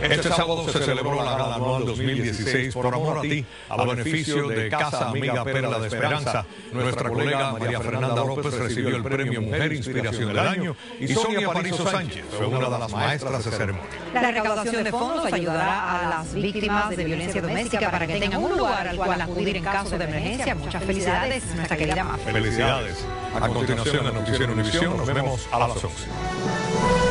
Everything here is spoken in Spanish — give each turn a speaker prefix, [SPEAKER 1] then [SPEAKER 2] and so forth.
[SPEAKER 1] Este sábado se celebró la gala anual 2016 Por Amor a Ti, a beneficio de Casa Amiga Perla de Esperanza. Nuestra colega María Fernanda López recibió el premio Mujer Inspiración del Año y Sonia Parizo Sánchez fue una de las maestras de ceremonia.
[SPEAKER 2] La recaudación de fondos ayudará a las víctimas de violencia doméstica para que tengan un lugar al cual acudir en caso de emergencia. Muchas felicidades, nuestra querida Mafe.
[SPEAKER 1] Felicidades. A continuación, en Noticiero Univisión, nos vemos a las 11.